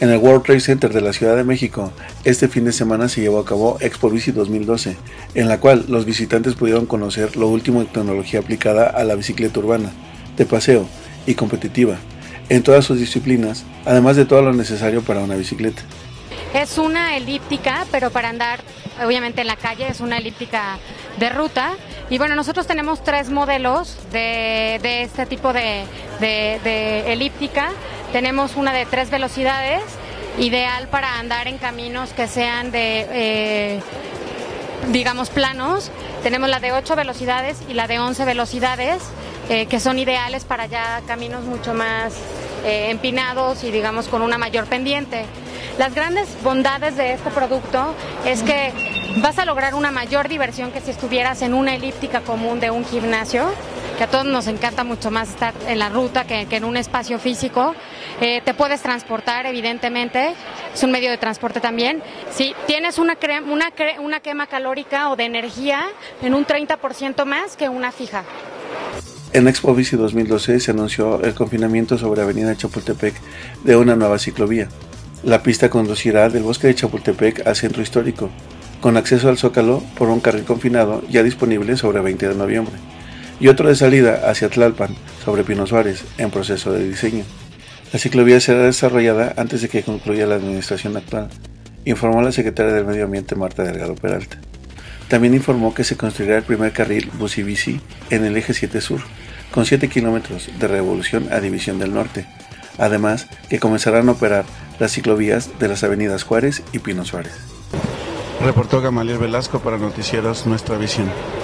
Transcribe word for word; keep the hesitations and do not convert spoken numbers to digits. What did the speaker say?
En el World Trade Center de la Ciudad de México, este fin de semana se llevó a cabo Expo Bici dos mil doce, en la cual los visitantes pudieron conocer lo último en tecnología aplicada a la bicicleta urbana, de paseo y competitiva, en todas sus disciplinas, además de todo lo necesario para una bicicleta. Es una elíptica, pero para andar obviamente en la calle, es una elíptica de ruta. Y bueno, nosotros tenemos tres modelos de, de este tipo de, de, de elíptica. Tenemos una de tres velocidades, ideal para andar en caminos que sean de, eh, digamos, planos. Tenemos la de ocho velocidades y la de once velocidades, eh, que son ideales para ya caminos mucho más eh, empinados y digamos con una mayor pendiente. Las grandes bondades de este producto es que vas a lograr una mayor diversión que si estuvieras en una elíptica común de un gimnasio, que a todos nos encanta mucho más estar en la ruta que, que en un espacio físico. Eh, te puedes transportar, evidentemente, es un medio de transporte también. Si tienes una, cre una, cre una quema calórica o de energía en un treinta por ciento más que una fija. En Expo Bici dos mil doce se anunció el confinamiento sobre Avenida Chapultepec de una nueva ciclovía. La pista conducirá del Bosque de Chapultepec al Centro Histórico, con acceso al Zócalo por un carril confinado ya disponible sobre veinte de noviembre, y otro de salida hacia Tlalpan, sobre Pino Suárez, en proceso de diseño. La ciclovía será desarrollada antes de que concluya la administración actual, informó la secretaria del Medio Ambiente Marta Delgado Peralta. También informó que se construirá el primer carril bus y bici en el eje siete Sur, con siete kilómetros de Revolución a División del Norte, además que comenzarán a operar las ciclovías de las avenidas Juárez y Pino Suárez. Reportó Gamaliel Velasco para Noticieros Nuestra Visión.